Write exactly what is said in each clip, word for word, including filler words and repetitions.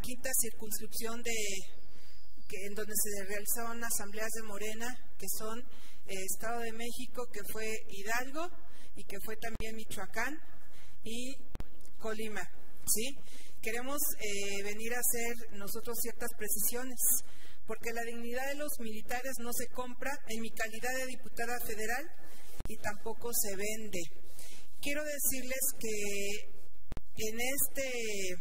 quinta circunscripción de que, en donde se realizaron asambleas de Morena, que son eh, Estado de México, que fue Hidalgo y que fue también Michoacán y Colima, ¿sí? Queremos eh, venir a hacer nosotros ciertas precisiones, porque la dignidad de los militares no se compra en mi calidad de diputada federal y tampoco se vende. Quiero decirles que en este,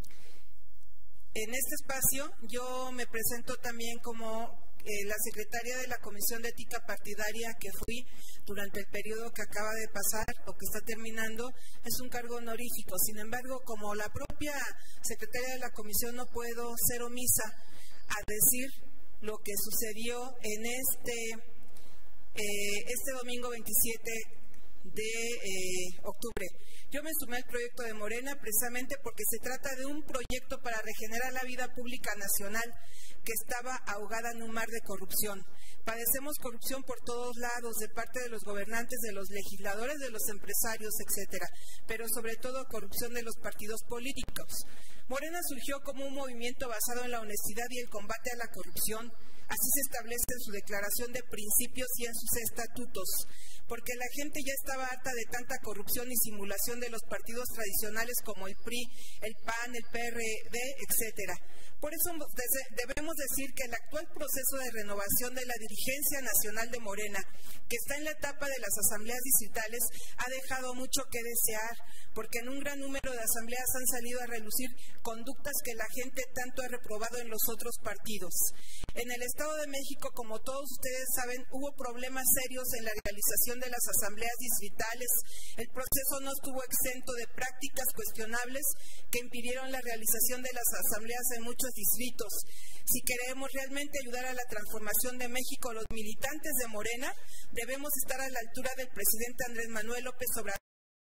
en este espacio yo me presento también como eh, la secretaria de la Comisión de Ética Partidaria que fui durante el periodo que acaba de pasar o que está terminando. Es un cargo honorífico. Sin embargo, como la propia secretaria de la Comisión, no puedo ser omisa a decir lo que sucedió en este, eh, este domingo veintisiete de eh, octubre. Yo me sumé al proyecto de Morena precisamente porque se trata de un proyecto para regenerar la vida pública nacional que estaba ahogada en un mar de corrupción. Padecemos corrupción por todos lados, de parte de los gobernantes, de los legisladores, de los empresarios, etcétera, pero sobre todo corrupción de los partidos políticos. Morena surgió como un movimiento basado en la honestidad y el combate a la corrupción. Así se establece en su declaración de principios y en sus estatutos, porque la gente ya estaba harta de tanta corrupción y simulación de los partidos tradicionales como el P R I, el P A N, el P R D, etcétera. Por eso debemos decir que el actual proceso de renovación de la dirigencia nacional de Morena, que está en la etapa de las asambleas distritales, ha dejado mucho que desear, porque en un gran número de asambleas han salido a relucir conductas que la gente tanto ha reprobado en los otros partidos. En el Estado de México, como todos ustedes saben, hubo problemas serios en la realización de las asambleas distritales. El proceso no estuvo exento de prácticas cuestionables que impidieron la realización de las asambleas en muchos distritos. Si queremos realmente ayudar a la transformación de México, los militantes de Morena debemos estar a la altura del presidente Andrés Manuel López Obrador.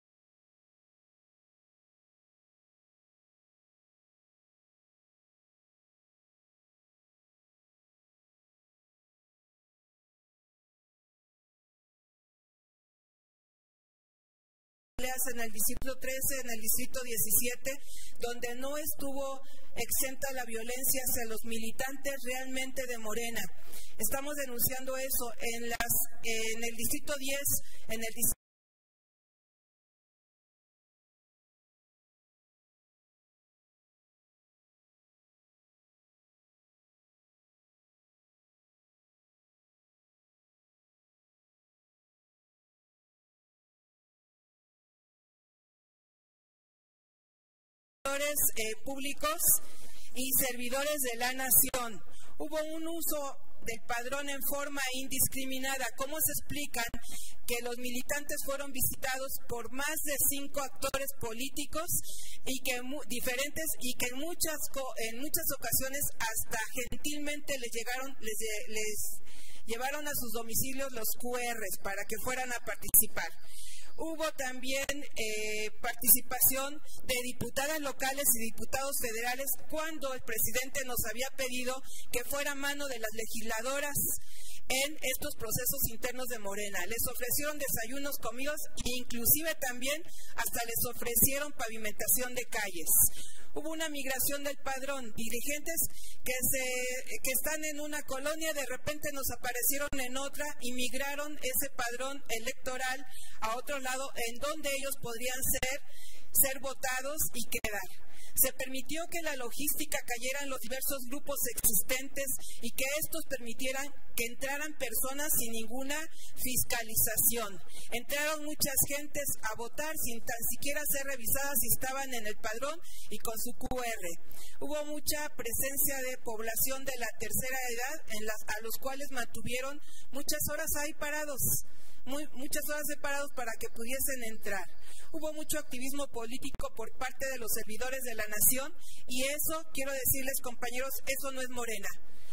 En el distrito trece, en el distrito diecisiete, donde no estuvo exenta la violencia hacia los militantes realmente de Morena. Estamos denunciando eso en, las, en el distrito diez, en el distrito Eh, públicos y servidores de la nación. Hubo un uso del padrón en forma indiscriminada. ¿Cómo se explican que los militantes fueron visitados por más de cinco actores políticos y que diferentes y que en muchas en muchas ocasiones hasta gentilmente les llegaron les, les llevaron a sus domicilios los cu erres para que fueran a participar? Hubo también eh, participación de diputadas locales y diputados federales cuando el presidente nos había pedido que fuera mano de las legisladoras en estos procesos internos de Morena. Les ofrecieron desayunos, comidas e inclusive también hasta les ofrecieron pavimentación de calles. Hubo una migración del padrón, dirigentes que, se, que están en una colonia, de repente nos aparecieron en otra y migraron ese padrón electoral a otro lado en donde ellos podrían ser, ser votados y quedar. Se permitió que la logística cayera en los diversos grupos existentes y que estos permitieran que entraran personas sin ninguna fiscalización. Entraron muchas gentes a votar sin tan siquiera ser revisadas si estaban en el padrón y con su cu erre. Hubo mucha presencia de población de la tercera edad en las, a los cuales mantuvieron muchas horas ahí parados, muy, muchas horas separados para que pudiesen entrar. Hubo mucho activismo político por parte de los servidores de la nación y eso, quiero decirles, compañeros, eso no es Morena.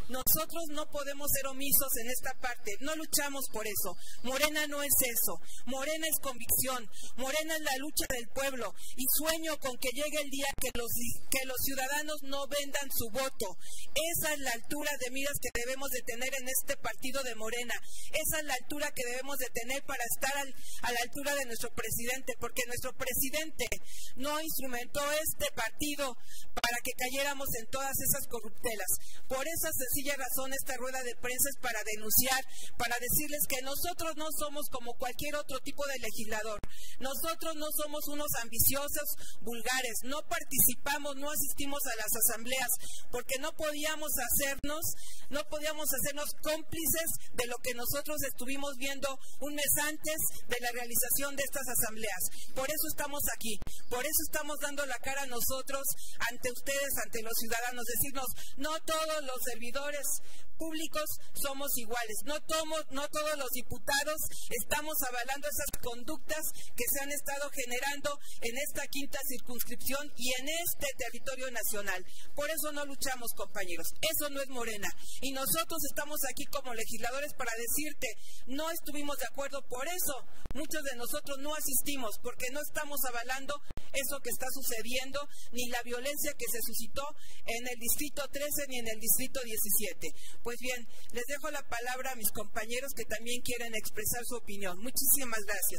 Nosotros no podemos ser omisos en esta parte, no luchamos por eso. Morena no es eso, Morena es convicción, Morena es la lucha del pueblo y sueño con que llegue el día que los, que los ciudadanos no vendan su voto. Esa es la altura de miras que debemos de tener en este partido de Morena, esa es la altura que debemos de tener para estar al, a la altura de nuestro presidente, porque nuestro presidente no instrumentó este partido para que cayéramos en todas esas corruptelas. Por esa sencilla razón esta rueda de prensa es para denunciar, para decirles que nosotros no somos como cualquier otro tipo de legislador. Nosotros no somos unos ambiciosos vulgares, no participamos, no asistimos a las asambleas, porque no podíamos hacernos, no podíamos hacernos cómplices de lo que nosotros estuvimos viendo un mes antes de la realización de estas asambleas. Por eso estamos aquí, por eso estamos dando la cara nosotros ante ustedes, ante los ciudadanos, decirnos, no todos los servidores públicos somos iguales, no, tomo, no todos los diputados estamos avalando esas conductas que se han estado generando en esta quinta circunscripción y en este territorio nacional. Por eso no luchamos, compañeros, eso no es Morena, y nosotros estamos aquí como legisladores para decirte, no estuvimos de acuerdo, por eso muchos de nosotros no asistimos, porque no estamos avalando eso que está sucediendo, ni la violencia que se suscitó en el distrito trece ni en el distrito diecisiete. Pues bien, les dejo la palabra a mis compañeros que también quieren expresar su opinión. Muchísimas gracias.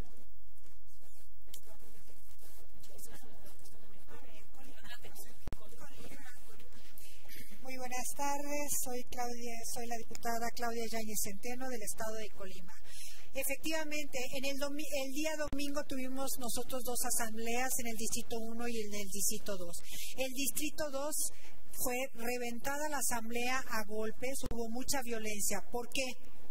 Muy buenas tardes, soy Claudia, soy la diputada Claudia Yáñez Centeno del estado de Colima. Efectivamente, en el, domi el día domingo tuvimos nosotros dos asambleas en el distrito uno y en el distrito dos. El distrito dos fue reventada la asamblea a golpes, hubo mucha violencia. ¿Por qué?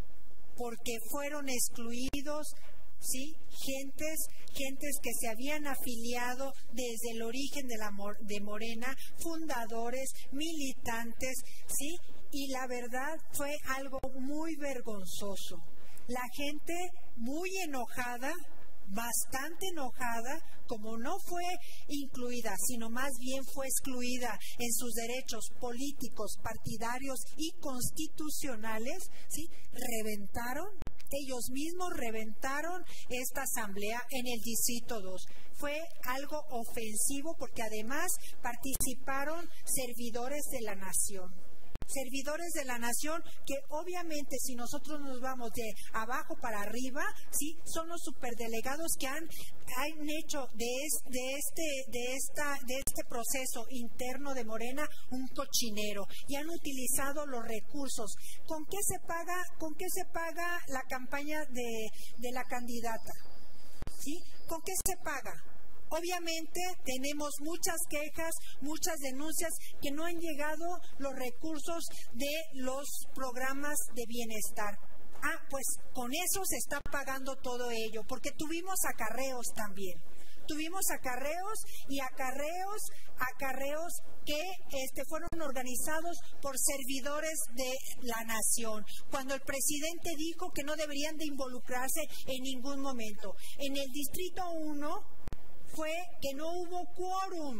Porque fueron excluidos, ¿sí? Gentes, gentes que se habían afiliado desde el origen de, la Mor de Morena, fundadores, militantes, ¿sí? Y la verdad fue algo muy vergonzoso. La gente muy enojada, bastante enojada, como no fue incluida, sino más bien fue excluida en sus derechos políticos, partidarios y constitucionales, ¿sí? Reventaron, ellos mismos reventaron esta asamblea en el distrito dos. Fue algo ofensivo porque además participaron servidores de la nación. Servidores de la nación que obviamente si nosotros nos vamos de abajo para arriba, sí, son los superdelegados que han, han hecho de, es, de, este, de, esta, de este proceso interno de Morena un cochinero y han utilizado los recursos. ¿Con qué se paga, con qué se paga la campaña de, de la candidata? ¿Sí? ¿Con qué se paga? Obviamente tenemos muchas quejas, muchas denuncias que no han llegado los recursos de los programas de bienestar. Ah, pues con eso se está pagando todo ello, porque tuvimos acarreos también. Tuvimos acarreos y acarreos, acarreos que este, fueron organizados por servidores de la nación, cuando el presidente dijo que no deberían de involucrarse en ningún momento. En el distrito uno fue que no hubo quórum.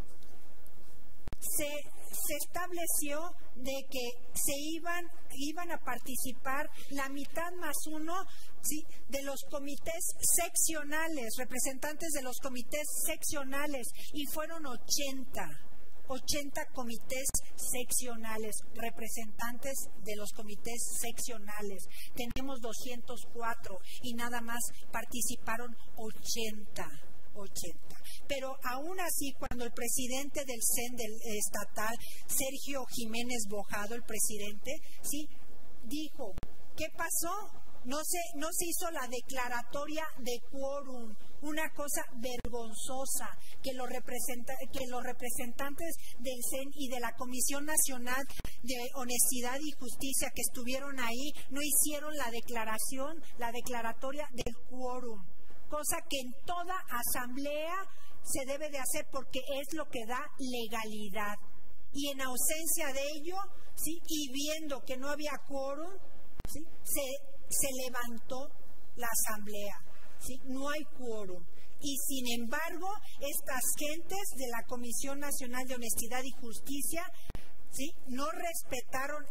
Se, se estableció de que se iban, iban a participar la mitad más uno, ¿sí?, de los comités seccionales, representantes de los comités seccionales, y fueron ochenta, ochenta comités seccionales, representantes de los comités seccionales. Tenemos doscientos cuatro y nada más participaron ochenta. ochenta. Pero aún así, cuando el presidente del C E N del estatal, Sergio Jiménez Bojado, el presidente, sí, dijo, ¿qué pasó? No se, no se hizo la declaratoria de quórum, una cosa vergonzosa, que los, representa, que los representantes del C E N y de la Comisión Nacional de Honestidad y Justicia que estuvieron ahí no hicieron la declaración, la declaratoria del quórum. Cosa que en toda asamblea se debe de hacer porque es lo que da legalidad. Y en ausencia de ello, ¿sí?, y viendo que no había quórum, ¿sí?, se, se levantó la asamblea, ¿sí? No hay quórum. Y sin embargo, estas gentes de la Comisión Nacional de Honestidad y Justicia ¿sí? No respetaron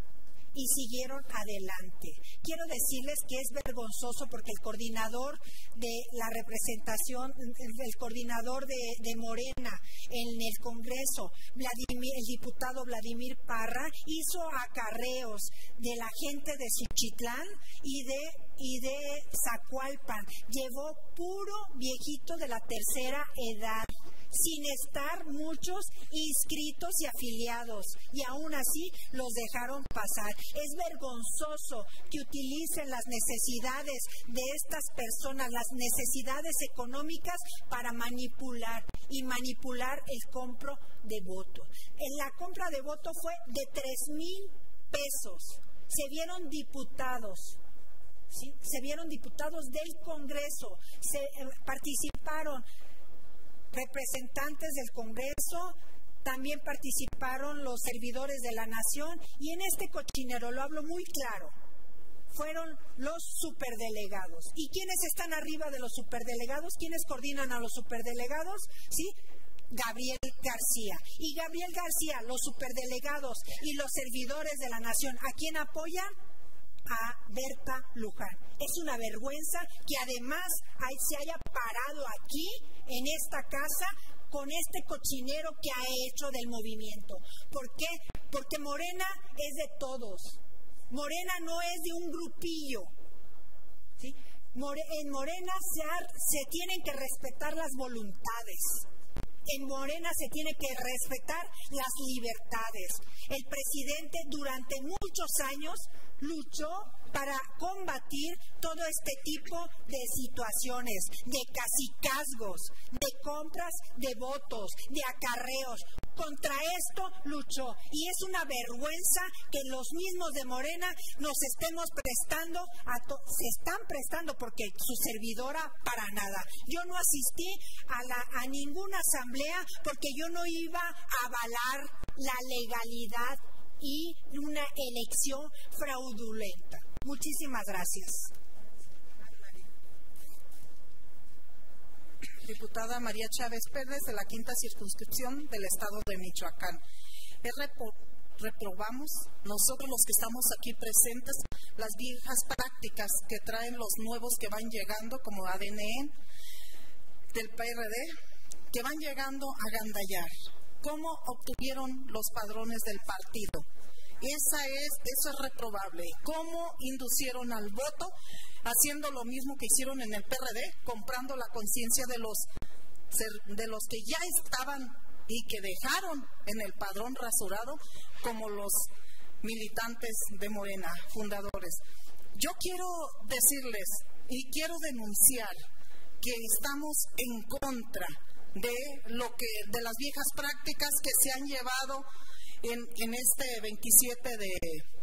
y siguieron adelante. Quiero decirles que es vergonzoso porque el coordinador de la representación, el, el coordinador de, de Morena en el Congreso, Vladimir, el diputado Vladimir Parra, hizo acarreos de la gente de Suchitlán y de, y de Zacualpan. Llevó puro viejito de la tercera edad, sin estar muchos inscritos y afiliados, y aún así los dejaron pasar. Es vergonzoso que utilicen las necesidades de estas personas, las necesidades económicas, para manipular y manipular el compro de voto. En la compra de voto fue de tres mil pesos. Se vieron diputados, ¿sí? Se vieron diputados del Congreso, se eh, participaron representantes del Congreso, también participaron los servidores de la nación, y en este cochinero, lo hablo muy claro, fueron los superdelegados. ¿Y quiénes están arriba de los superdelegados? ¿Quiénes coordinan a los superdelegados? ¿Sí? Gabriel García. Y Gabriel García, los superdelegados y los servidores de la nación, ¿a quién apoyan? A Berta Luján. Es una vergüenza que además hay, se haya parado aquí en esta casa con este cochinero que ha hecho del movimiento. ¿Por qué? Porque Morena es de todos. Morena no es de un grupillo, ¿sí? More, en Morena se, ha, se tienen que respetar las voluntades. En Morena se tiene que respetar las libertades. El presidente durante muchos años luchó para combatir todo este tipo de situaciones, de cacicazgos, de compras de votos, de acarreos. Contra esto luchó, y es una vergüenza que los mismos de Morena nos estemos prestando, a to- se están prestando, porque su servidora para nada. Yo no asistí a, la, a ninguna asamblea porque yo no iba a avalar la legalidad y una elección fraudulenta. Muchísimas gracias. Diputada María Chávez Pérez, de la quinta circunscripción del estado de Michoacán. Repro- reprobamos, nosotros los que estamos aquí presentes, las viejas prácticas que traen los nuevos que van llegando, como A D N, del P R D, que van llegando a gandallar. ¿Cómo obtuvieron los padrones del partido? Esa es, eso es reprobable. ¿Cómo inducieron al voto? Haciendo lo mismo que hicieron en el P R D, comprando la conciencia de los, de los que ya estaban y que dejaron en el padrón rasurado, como los militantes de Morena, fundadores. Yo quiero decirles y quiero denunciar que estamos en contra de lo que de las viejas prácticas que se han llevado en, en este veintisiete de,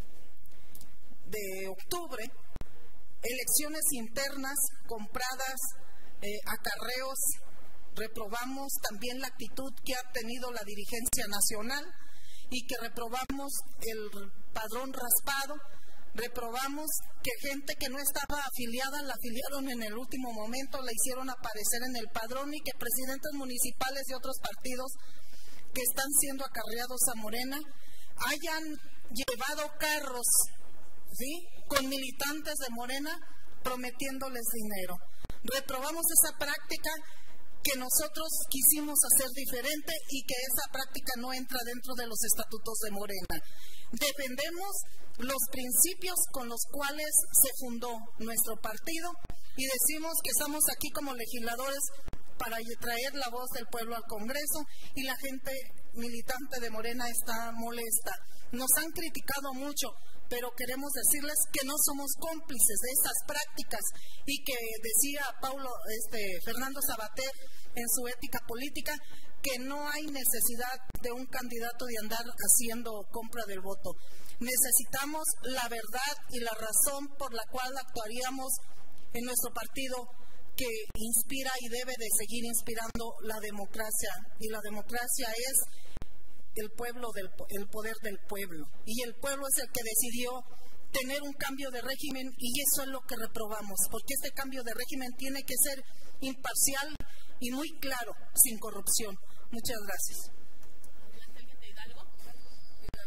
de octubre, elecciones internas compradas, eh, acarreos. Reprobamos también la actitud que ha tenido la dirigencia nacional y que reprobamos el padrón raspado. Reprobamos que gente que no estaba afiliada la afiliaron en el último momento, la hicieron aparecer en el padrón, y que presidentes municipales de otros partidos que están siendo acarreados a Morena hayan llevado carros, ¿sí?, con militantes de Morena prometiéndoles dinero. Reprobamos esa práctica que nosotros quisimos hacer diferente y que esa práctica no entra dentro de los estatutos de Morena. Defendemos los principios con los cuales se fundó nuestro partido y decimos que estamos aquí como legisladores para traer la voz del pueblo al Congreso, y la gente militante de Morena está molesta. Nos han criticado mucho, pero queremos decirles que no somos cómplices de esas prácticas, y que decía Paulo, este, Fernando Sabater en su ética política, que no hay necesidad de un candidato de andar haciendo compra del voto. Necesitamos la verdad y la razón por la cual actuaríamos en nuestro partido, que inspira y debe de seguir inspirando la democracia, y la democracia es el pueblo del el poder del pueblo, y el pueblo es el que decidió tener un cambio de régimen, y eso es lo que reprobamos, porque este cambio de régimen tiene que ser imparcial y muy claro, sin corrupción. Muchas gracias.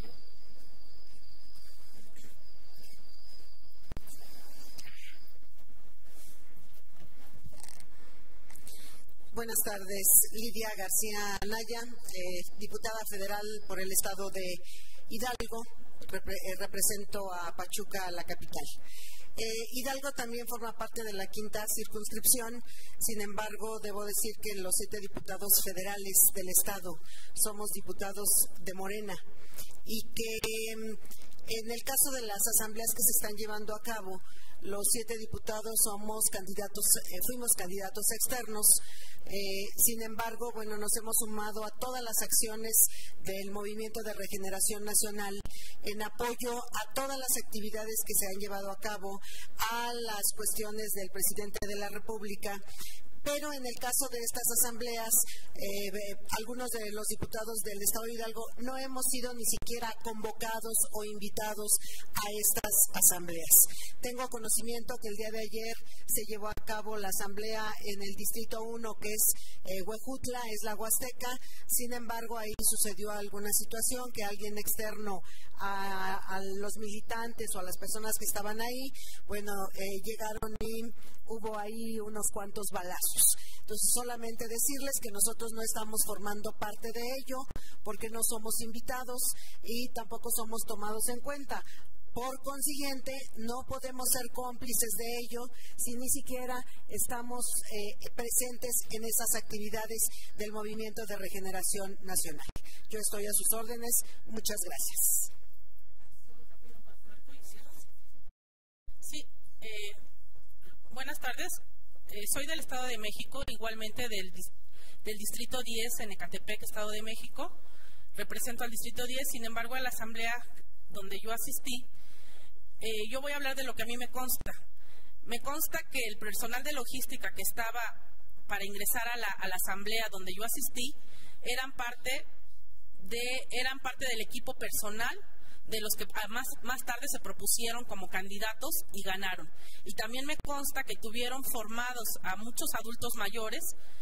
buenas tardes. Lidia García Anaya, eh, diputada federal por el estado de Hidalgo. Repre eh, represento a Pachuca, la capital. Eh, Hidalgo también forma parte de la quinta circunscripción. Sin embargo, debo decir que los siete diputados federales del estado somos diputados de Morena y que eh, en el caso de las asambleas que se están llevando a cabo, los siete diputados somos candidatos, eh, fuimos candidatos externos. Eh, sin embargo, bueno, nos hemos sumado a todas las acciones del Movimiento de Regeneración Nacional en apoyo a todas las actividades que se han llevado a cabo, a las cuestiones del presidente de la República. Pero en el caso de estas asambleas, eh, eh, algunos de los diputados del estado de Hidalgo no hemos sido ni siquiera convocados o invitados a estas asambleas. Tengo conocimiento que el día de ayer se llevó a cabo la asamblea en el distrito uno, que es eh, Huejutla, es la Huasteca. Sin embargo, ahí sucedió alguna situación que alguien externo a, a los militantes o a las personas que estaban ahí, bueno, eh, llegaron y hubo ahí unos cuantos balazos. Entonces, solamente decirles que nosotros no estamos formando parte de ello porque no somos invitados y tampoco somos tomados en cuenta. Por consiguiente, no podemos ser cómplices de ello si ni siquiera estamos eh, presentes en esas actividades del Movimiento de Regeneración Nacional. Yo estoy a sus órdenes. Muchas gracias. Sí, eh, buenas tardes. Eh, soy del Estado de México, igualmente del, del Distrito diez en Ecatepec, Estado de México. Represento al Distrito diez, sin embargo, a la asamblea donde yo asistí, eh, yo voy a hablar de lo que a mí me consta. Me consta que el personal de logística que estaba para ingresar a la, a la asamblea donde yo asistí eran parte, de, eran parte del equipo personal de los que más, más tarde se propusieron como candidatos y ganaron. Y también me consta que tuvieron formados a muchos adultos mayores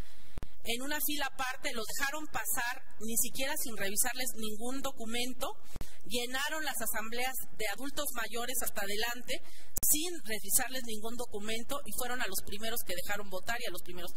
en una fila aparte, los dejaron pasar ni siquiera sin revisarles ningún documento, llenaron las asambleas de adultos mayores hasta adelante sin revisarles ningún documento y fueron a los primeros que dejaron votar y a los primeros.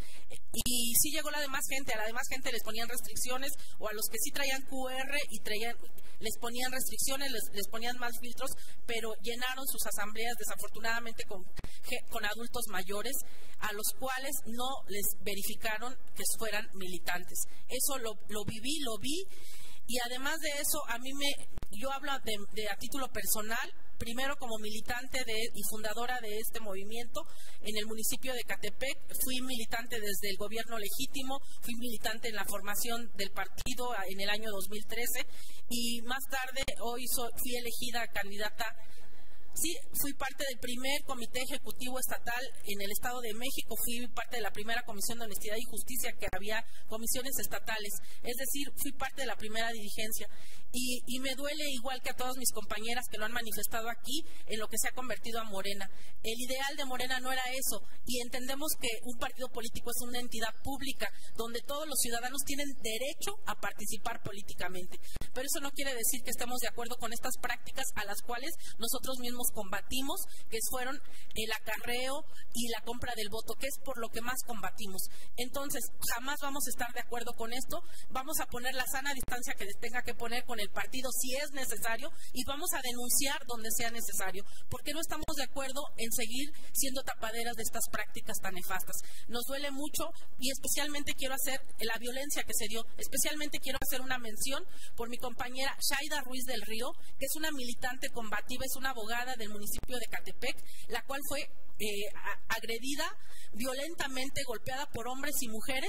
Y sí llegó la demás gente, a la demás gente les ponían restricciones, o a los que sí traían Q R y traían, les ponían restricciones, les, les ponían más filtros, pero llenaron sus asambleas desafortunadamente con, con adultos mayores, a los cuales no les verificaron que fueran militantes. Eso lo, lo viví, lo vi, y además de eso, a mí me, yo hablo de, de a título personal. Primero, como militante de, y fundadora de este movimiento en el municipio de Ecatepec, fui militante desde el gobierno legítimo, fui militante en la formación del partido en el año dos mil trece y más tarde, hoy so, fui elegida candidata. Sí, fui parte del primer comité ejecutivo estatal en el Estado de México, fui parte de la primera comisión de honestidad y justicia, que había comisiones estatales, es decir, fui parte de la primera dirigencia. Y, y me duele, igual que a todas mis compañeras que lo han manifestado aquí, en lo que se ha convertido a Morena. El ideal de Morena no era eso, y entendemos que un partido político es una entidad pública donde todos los ciudadanos tienen derecho a participar políticamente. Pero eso no quiere decir que estemos de acuerdo con estas prácticas a las cuales nosotros mismos combatimos, que fueron el acarreo y la compra del voto, que es por lo que más combatimos. Entonces, jamás vamos a estar de acuerdo con esto. Vamos a poner la sana distancia que tenga que poner con el partido si es necesario, y vamos a denunciar donde sea necesario, porque no estamos de acuerdo en seguir siendo tapaderas de estas prácticas tan nefastas. Nos duele mucho, y especialmente quiero hacer la violencia que se dio, especialmente quiero hacer una mención por mi compañera Shaida Ruiz del Río, que es una militante combativa, es una abogada del municipio de Ecatepec, la cual fue eh, agredida violentamente, golpeada por hombres y mujeres,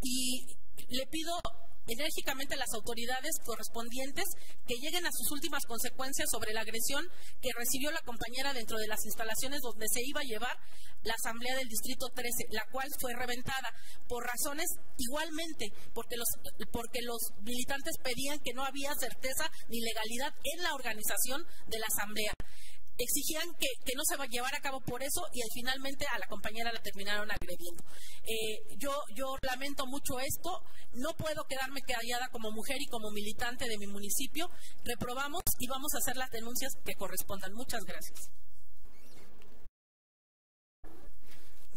y le pido enérgicamente a las autoridades correspondientes que lleguen a sus últimas consecuencias sobre la agresión que recibió la compañera dentro de las instalaciones donde se iba a llevar la asamblea del distrito trece, la cual fue reventada por razones igualmente, porque los, porque los militantes pedían que no había certeza ni legalidad en la organización de la asamblea. Exigían que, que no se llevara a cabo por eso, y finalmente a la compañera la terminaron agrediendo. Eh, yo, yo lamento mucho esto, no puedo quedarme callada como mujer y como militante de mi municipio. Reprobamos y vamos a hacer las denuncias que correspondan. Muchas gracias.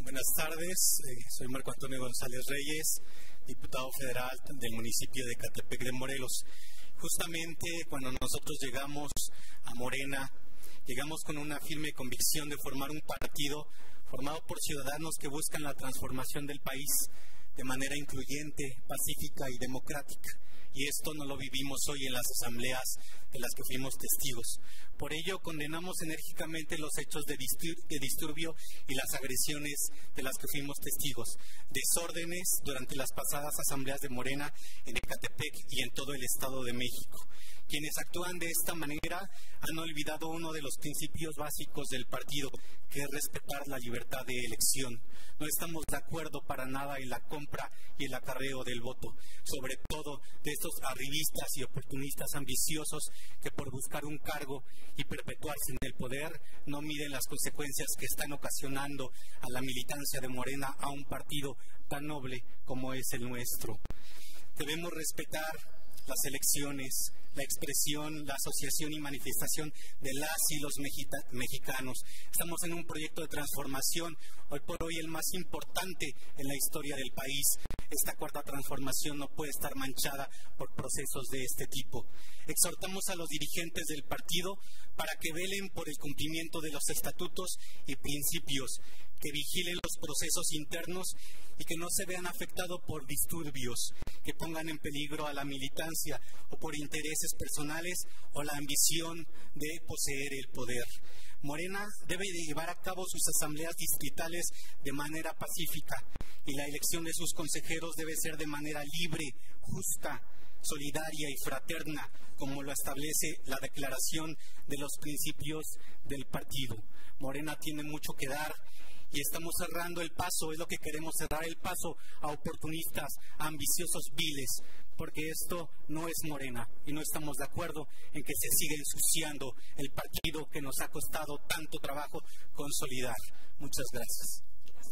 Buenas tardes, eh, soy Marco Antonio González Reyes, diputado federal del municipio de Ecatepec de Morelos. Justamente cuando nosotros llegamos a Morena, llegamos con una firme convicción de formar un partido formado por ciudadanos que buscan la transformación del país de manera incluyente, pacífica y democrática. Y esto no lo vivimos hoy en las asambleas de las que fuimos testigos. Por ello, condenamos enérgicamente los hechos de, distur de disturbio y las agresiones de las que fuimos testigos. Desórdenes durante las pasadas asambleas de Morena en Ecatepec y en todo el Estado de México. Quienes actúan de esta manera han olvidado uno de los principios básicos del partido, que es respetar la libertad de elección. No estamos de acuerdo para nada en la compra y el acarreo del voto, sobre todo de estos arribistas y oportunistas ambiciosos que por buscar un cargo y perpetuarse en el poder no miden las consecuencias que están ocasionando a la militancia de Morena, a un partido tan noble como es el nuestro. Debemos respetar las elecciones, la expresión, la asociación y manifestación de las y los mexicanos. Estamos en un proyecto de transformación, hoy por hoy el más importante en la historia del país. Esta cuarta transformación no puede estar manchada por procesos de este tipo. Exhortamos a los dirigentes del partido para que velen por el cumplimiento de los estatutos y principios, que vigilen los procesos internos y que no se vean afectados por disturbios que pongan en peligro a la militancia o por intereses personales o la ambición de poseer el poder. Morena debe de llevar a cabo sus asambleas distritales de manera pacífica y la elección de sus consejeros debe ser de manera libre, justa, solidaria y fraterna, como lo establece la declaración de los principios del partido. Morena tiene mucho que dar y estamos cerrando el paso, es lo que queremos, cerrar el paso a oportunistas, a ambiciosos viles, porque esto no es Morena y no estamos de acuerdo en que se siga ensuciando el partido que nos ha costado tanto trabajo consolidar. Muchas gracias.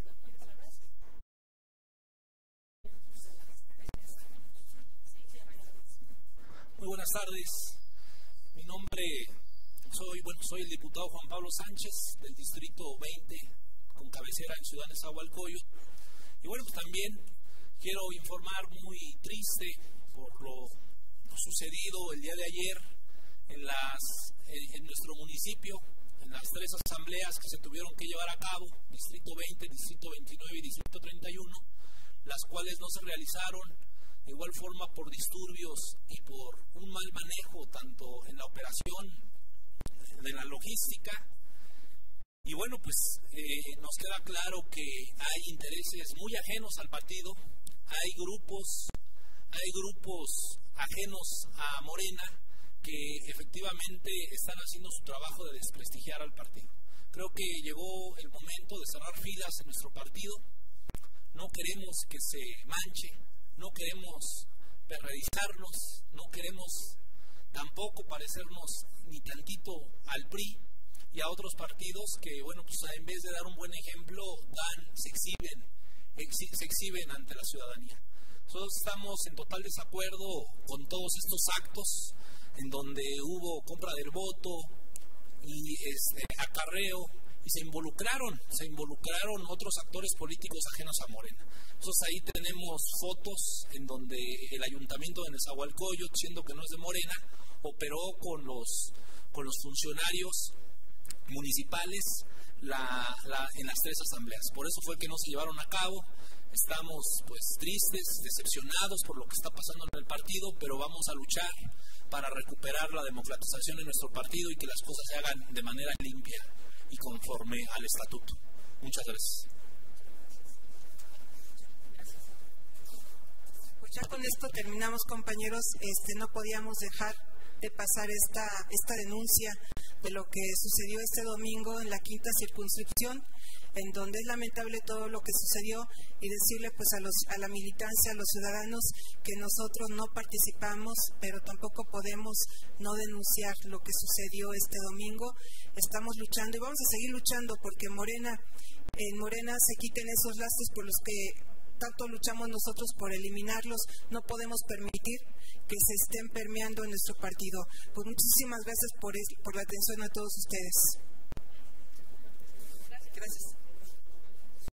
Muy buenas tardes. Mi nombre, soy, bueno, soy el diputado Juan Pablo Sánchez del distrito veinte, con cabecera en Ciudad Nezahualcóyotl. Y bueno, pues también quiero informar muy triste por lo, lo sucedido el día de ayer en, las, en, en nuestro municipio, en las tres asambleas que se tuvieron que llevar a cabo, distrito veinte, distrito veintinueve y distrito treinta y uno, las cuales no se realizaron de igual forma por disturbios y por un mal manejo tanto en la operación de la logística. Y bueno, pues eh, nos queda claro que hay intereses muy ajenos al partido, hay grupos, hay grupos ajenos a Morena que efectivamente están haciendo su trabajo de desprestigiar al partido. Creo que llegó el momento de cerrar filas en nuestro partido. No queremos que se manche, no queremos perredizarnos, no queremos tampoco parecernos ni tantito al P R I y a otros partidos que, bueno, pues en vez de dar un buen ejemplo, dan, se exhiben, exhi se exhiben ante la ciudadanía. Nosotros estamos en total desacuerdo con todos estos actos en donde hubo compra del voto y este, acarreo, y se involucraron, se involucraron otros actores políticos ajenos a Morena. Entonces ahí tenemos fotos en donde el ayuntamiento de Nezahualcóyotl, siendo que no es de Morena, operó con los, con los funcionarios municipales la, la, en las tres asambleas. Por eso fue que no se llevaron a cabo. Estamos pues tristes, decepcionados por lo que está pasando en el partido, pero vamos a luchar para recuperar la democratización en nuestro partido y que las cosas se hagan de manera limpia y conforme al estatuto. Muchas gracias. Pues ya con esto terminamos, compañeros. Este, no podíamos dejar de pasar esta, esta denuncia de lo que sucedió este domingo en la quinta circunscripción, en donde es lamentable todo lo que sucedió, y decirle pues a, los, a la militancia, a los ciudadanos, que nosotros no participamos, pero tampoco podemos no denunciar lo que sucedió este domingo. Estamos luchando y vamos a seguir luchando porque Morena, en Morena se quiten esos lastres por los que tanto luchamos nosotros por eliminarlos. No podemos permitir que se estén permeando en nuestro partido. Pues muchísimas gracias por, por la atención a todos ustedes. Gracias. Gracias.